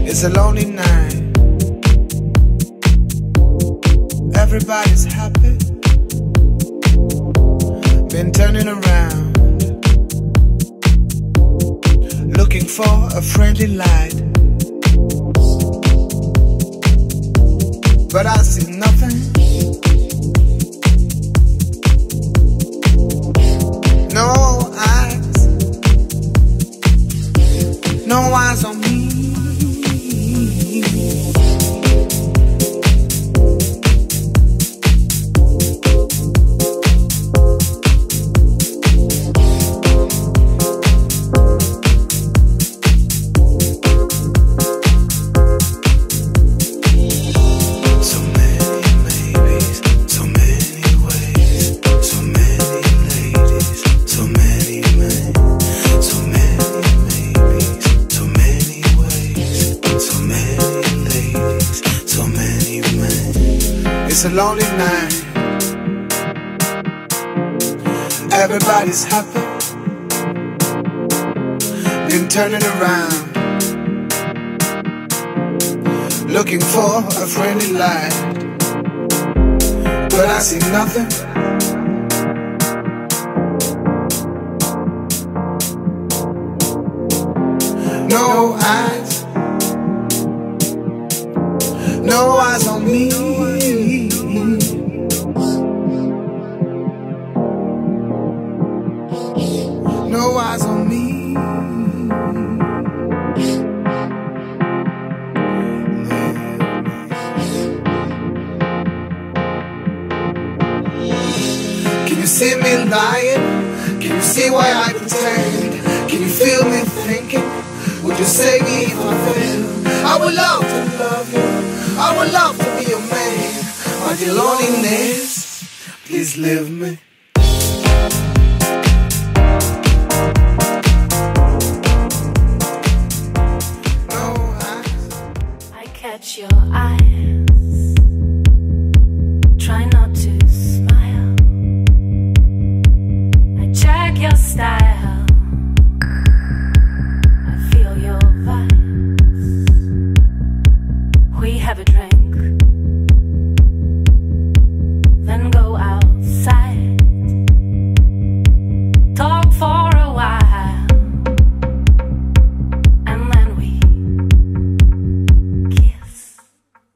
It's a lonely night. Everybody's happy. Been turning around, looking for a friendly light, but I see nothing. No eyes, no eyes on me. It's a lonely night. Everybody's happy. Been turning around, looking for a friendly light, but I see nothing. No eyes, no eyes on me. No eyes on me. Can you see me lying? Can you see why I pretend? Can you feel me thinking? Would you save me if I fail? I would love to love you. I would love to be your man. But your loneliness, please leave me. Catch your eyes, try not to smile. I check your style, I feel your vibes. We have a drink, then go outside, talk for a while, and then we kiss.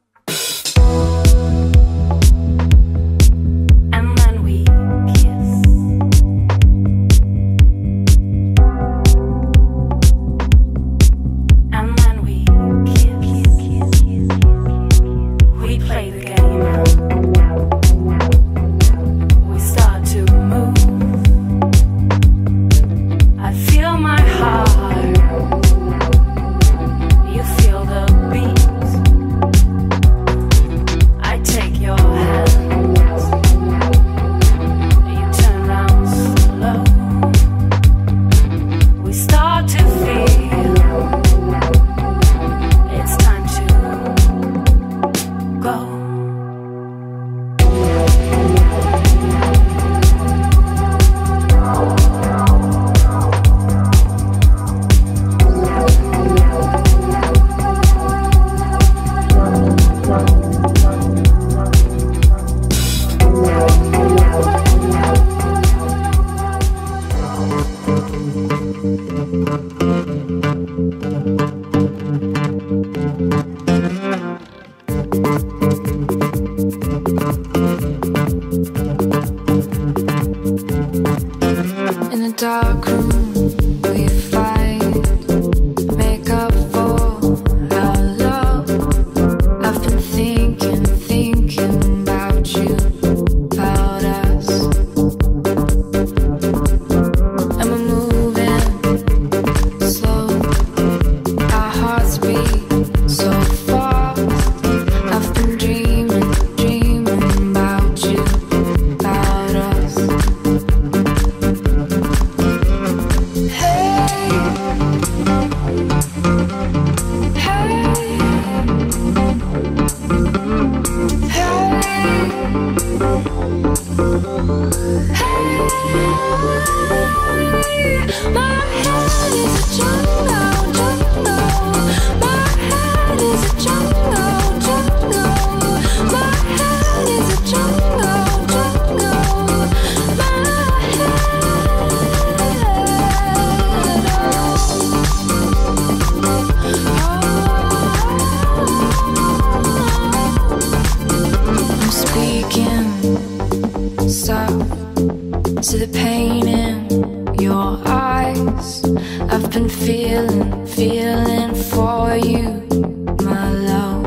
for you, my love.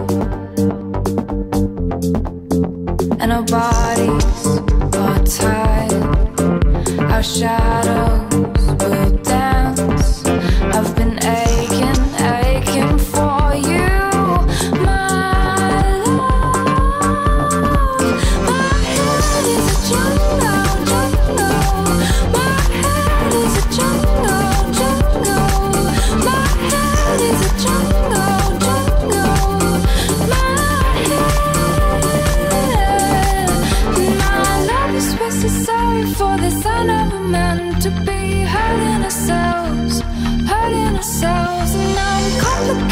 And our bodies are tied, our shadows will dance. I've been aching, aching for you, my love. My head is a jungle, jungle. My head is a jungle, jungle. My head is a jungle, jungle. My head. My love is necessary for the son of a man to be hurting ourselves, hurting ourselves. And I'm complicated.